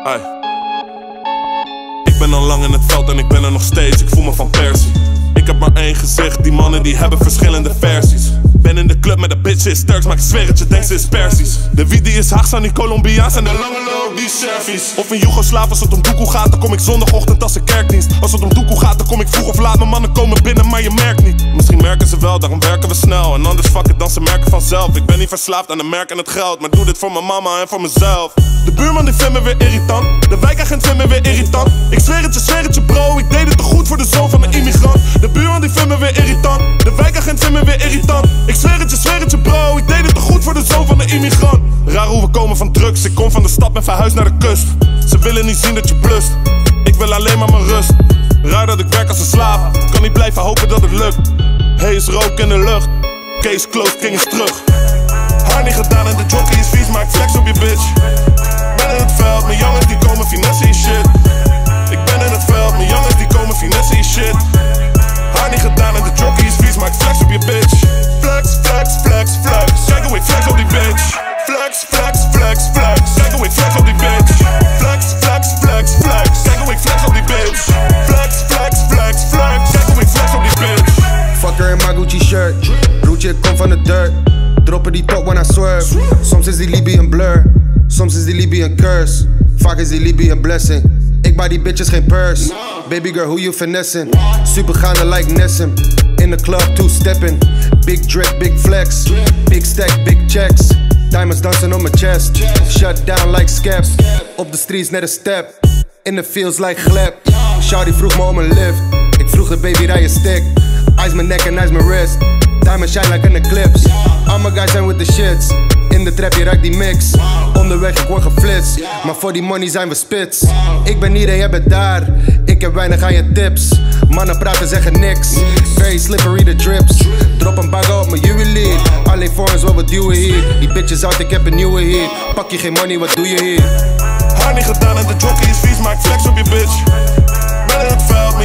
Ay. Ik ben al lang in het veld en ik ben er nog steeds, ik voel me van Persie. Ik heb maar één gezicht, die mannen die hebben verschillende versies. Ben in de club met de bitch is Turks, maar ik zweer het, je denkt ze is Persisch. De wie die is Haags aan die Colombiaans en de lange loop die Servies. Of in Joegoslaaf, als het om doekoe gaat, dan kom ik zondagochtend als een kerkdienst. Als het om doekoe gaat, dan kom ik vroeg of laat, mijn mannen komen binnen, maar je merkt niet. Misschien merken ze wel, daarom werken we snel. En anders fuck it, dan ze merken vanzelf. Ik ben niet verslaafd aan de merk en het geld, maar doe dit voor mijn mama en voor mezelf. De buurman die vindt me weer irritant, de wijkagent vindt me weer irritant. Ik zweer het je bro, ik deed het te goed voor de zoon van een immigrant. De buurman die vindt me weer irritant, de wijkagent vindt me weer irritant. Ik zweer het je bro, ik deed het te goed voor de zoon van een immigrant. Raar hoe we komen van drugs, ik kom van de stad en verhuis naar de kust. Ze willen niet zien dat je blust, ik wil alleen maar mijn rust. Raar dat ik werk als een slaaf, kan niet blijven hopen dat het lukt. Hey, is rook in de lucht, case closed, king is terug. Haar niet gedaan en de jockey is vies, maar ik flex op je bitch. Ben in het veld, mijn jongens die komen finesse shit. Ik ben in het veld, mijn jongens die komen finesse shit. Haar niet gedaan en de jockey is vies, maar ik flex op je bitch. Flex, flex, flex, flex. Kijk hoe ik flex op die bitch. Flex, flex, flex, flex. Kijk hoe ik flex op die bitch. Flex, flex, flex, flex. Kijk hoe ik flex op die bitch. Flex, flex, flex, flex. Kijk hoe ik flex op die bitch. Fuck her in my Gucci shirt. Broertje, ik kom van de dirt. Droppen die top when I swerve. Soms is die Libby een blur. Soms is die Libby een curse. Vaak is die Libby een blessing. Ik buy die bitches geen purse. Baby girl, who you finessing? Supergaande like Nessim. In the club, two-stepping. Big drip, big flex. Big stack, big checks. Diamonds dancing on my chest. Shut down like Skep. Op de streets net een step. In the fields like Gleb. Shawty vroeg me om een lift. Ik vroeg de baby, rij je stick. Ice mijn nek en ice mijn wrist. Diamonds shine like an eclipse. All my guys zijn with the shits. In de trap, je ruikt die mix. Onderweg, ik word geflitst. Maar voor die money zijn we spits. Ik ben hier en jij bent daar. Ik heb weinig aan je tips. Mannen praten, zeggen niks. Very slippery the drips. Drop een bagger op mijn juwelier. Alleen voor ons, wat duwen hier. Die bitches out, ik heb een nieuwe hier. Pak je geen money, wat doe je hier? Haar niet gedaan en de jockey is vies, maar ik flex op je bitch. Ben in het veld,